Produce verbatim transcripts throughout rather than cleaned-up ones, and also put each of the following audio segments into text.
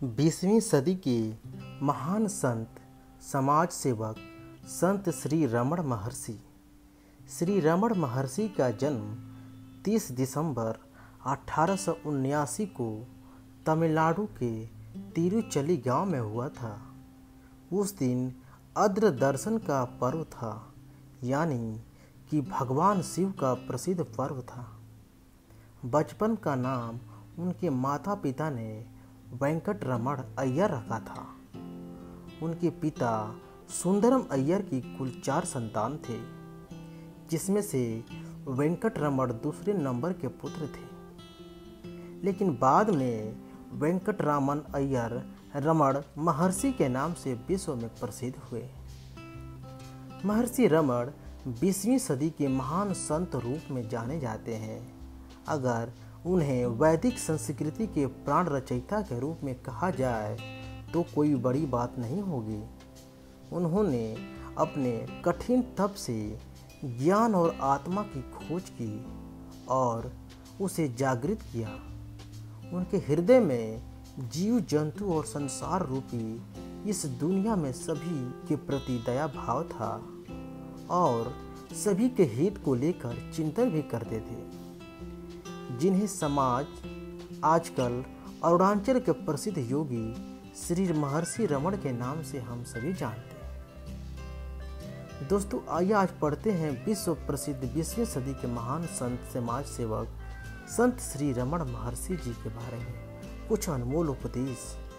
बीसवीं सदी के महान संत समाज सेवक संत श्री रमण महर्षि श्री रमण महर्षि का जन्म तीस दिसंबर अठारह सौ उन्यासी को तमिलनाडु के तिरुचली गांव में हुआ था। उस दिन अद्र दर्शन का पर्व था, यानी कि भगवान शिव का प्रसिद्ध पर्व था। बचपन का नाम उनके माता पिता ने वेंकट रमण अय्यर रखा था। उनके पिता सुंदरम अय्यर की कुल चार संतान थे, जिसमें से वेंकट रमण दूसरे नंबर के पुत्र थे। लेकिन बाद में वेंकटरामन अय्यर रमण महर्षि के नाम से विश्व में प्रसिद्ध हुए। महर्षि रमण बीसवीं सदी के महान संत रूप में जाने जाते हैं। अगर उन्हें वैदिक संस्कृति के प्राण रचयिता के रूप में कहा जाए तो कोई बड़ी बात नहीं होगी। उन्होंने अपने कठिन तप से ज्ञान और आत्मा की खोज की और उसे जागृत किया। उनके हृदय में जीव जंतु और संसार रूपी इस दुनिया में सभी के प्रति दया भाव था और सभी के हित को लेकर चिंतन भी करते थे, जिन्हें समाज आजकल अरुणाचल के प्रसिद्ध योगी श्री महर्षि रमण के नाम से हम सभी जानते हैं। दोस्तों, आइए आज पढ़ते हैं विश्व प्रसिद्ध बीसवीं सदी के महान संत समाज सेवक संत श्री रमण महर्षि जी के बारे में कुछ अनमोल उपदेश।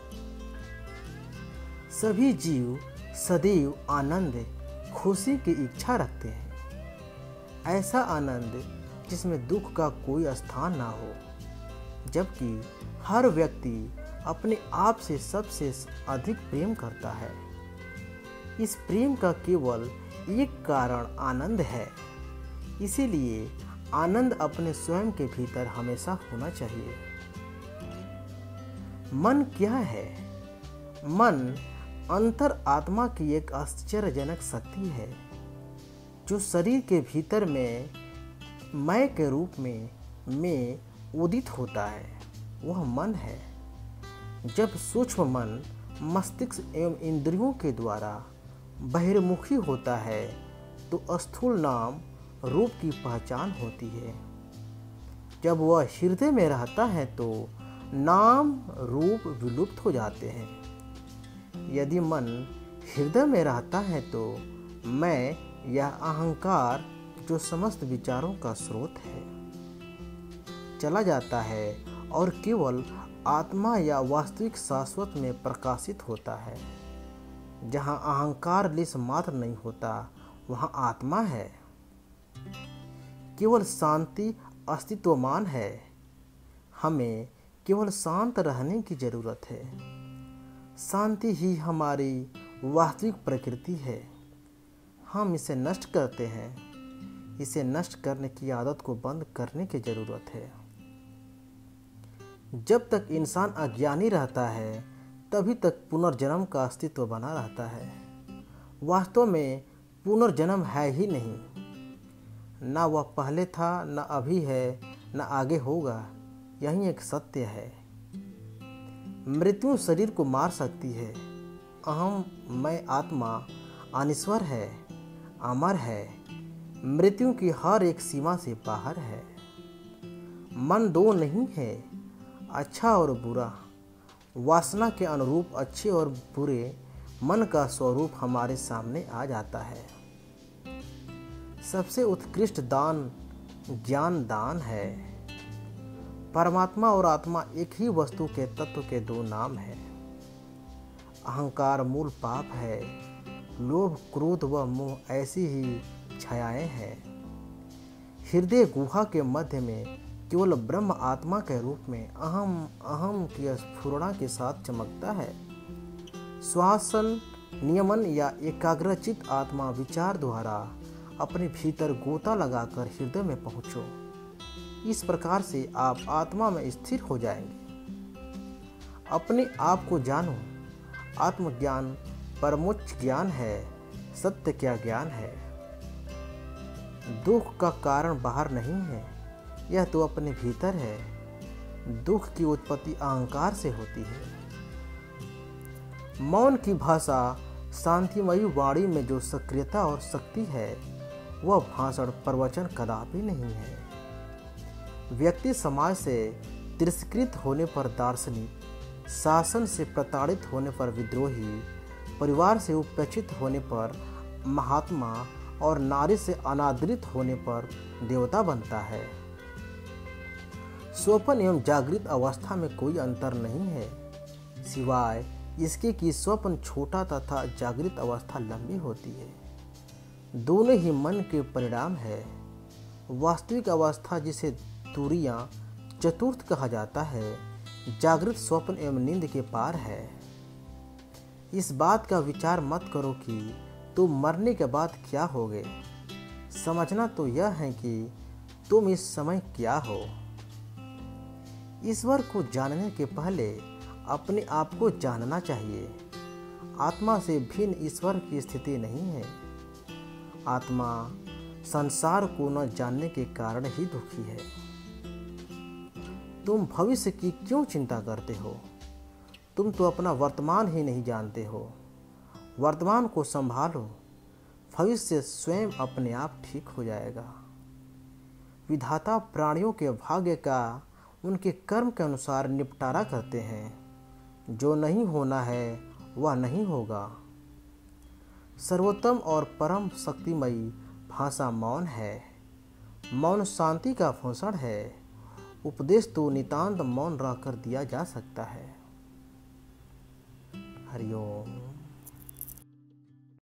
सभी जीव सदैव आनंद खुशी की इच्छा रखते हैं, ऐसा आनंद जिसमें दुख का कोई स्थान ना हो, जबकि हर व्यक्ति अपने आप से सबसे अधिक प्रेम करता है। इस प्रेम का केवल एक कारण आनंद है, इसीलिए आनंद अपने स्वयं के भीतर हमेशा होना चाहिए। मन क्या है? मन अंतर आत्मा की एक आश्चर्यजनक शक्ति है, जो शरीर के भीतर में मैं के रूप में में उदित होता है। वह मन है। जब सूक्ष्म मन मस्तिष्क एवं इंद्रियों के द्वारा बहिर्मुखी होता है तो स्थूल नाम रूप की पहचान होती है। जब वह हृदय में रहता है तो नाम रूप विलुप्त हो जाते हैं। यदि मन हृदय में रहता है तो मैं या अहंकार, जो समस्त विचारों का स्रोत है, चला जाता है और केवल आत्मा या वास्तविक शाश्वत में प्रकाशित होता है। जहाँ अहंकार लेश मात्र नहीं होता, वहाँ आत्मा है। केवल शांति अस्तित्वमान है। हमें केवल शांत रहने की जरूरत है। शांति ही हमारी वास्तविक प्रकृति है। हम इसे नष्ट करते हैं। इसे नष्ट करने की आदत को बंद करने की जरूरत है। जब तक इंसान अज्ञानी रहता है, तभी तक पुनर्जन्म का अस्तित्व बना रहता है। वास्तव में पुनर्जन्म है ही नहीं। ना वह पहले था, ना अभी है, ना आगे होगा। यही एक सत्य है। मृत्यु शरीर को मार सकती है। अहम मैं आत्मा अनश्वर है, अमर है, मृत्यु की हर एक सीमा से बाहर है। मन दो नहीं है, अच्छा और बुरा। वासना के अनुरूप अच्छे और बुरे मन का स्वरूप हमारे सामने आ जाता है। सबसे उत्कृष्ट दान ज्ञान दान है। परमात्मा और आत्मा एक ही वस्तु के तत्व के दो नाम है। अहंकार मूल पाप है। लोभ, क्रोध व मोह ऐसी ही छायाएं हैं। हृदय गुहा के मध्य में केवल ब्रह्म आत्मा के रूप में अहम अहम की स्फुरणा के साथ चमकता है। श्वासन नियमन या एकाग्रचित आत्मा विचार द्वारा अपने भीतर गोता लगाकर हृदय में पहुंचो। इस प्रकार से आप आत्मा में स्थिर हो जाएंगे। अपने आप को जानो। आत्मज्ञान परमोच्च ज्ञान है। सत्य क्या ज्ञान है? दुख का कारण बाहर नहीं है, यह तो अपने भीतर है। दुख की उत्पत्ति अहंकार से होती है। मौन की भाषा, शांतिमयी वाणी में जो सक्रियता और शक्ति है, वह भाषण प्रवचन कदापि नहीं है। व्यक्ति समाज से तिरस्कृत होने पर दार्शनिक, शासन से प्रताड़ित होने पर विद्रोही, परिवार से उपेक्षित होने पर महात्मा और नारी से अनादरित होने पर देवता बनता है। स्वप्न एवं जागृत अवस्था में कोई अंतर नहीं है, सिवाय इसके कि स्वप्न छोटा तथा जागृत अवस्था लंबी होती है। दोनों ही मन के परिणाम है। वास्तविक अवस्था, जिसे तुरीयां चतुर्थ कहा जाता है, जागृत स्वप्न एवं नींद के पार है। इस बात का विचार मत करो कि तुम मरने के बाद क्या होगे। समझना तो यह है कि तुम इस समय क्या हो। ईश्वर को जानने के पहले अपने आप को जानना चाहिए। आत्मा से भिन्न ईश्वर की स्थिति नहीं है। आत्मा संसार को न जानने के कारण ही दुखी है। तुम भविष्य की क्यों चिंता करते हो? तुम तो अपना वर्तमान ही नहीं जानते हो। वर्तमान को संभालो, भविष्य स्वयं अपने आप ठीक हो जाएगा। विधाता प्राणियों के भाग्य का उनके कर्म के अनुसार निपटारा करते हैं। जो नहीं होना है वह नहीं होगा। सर्वोत्तम और परम शक्तिमयी भाषा मौन है। मौन शांति का भूषण है। उपदेश तो नितांत मौन रहकर दिया जा सकता है। हरि ओम।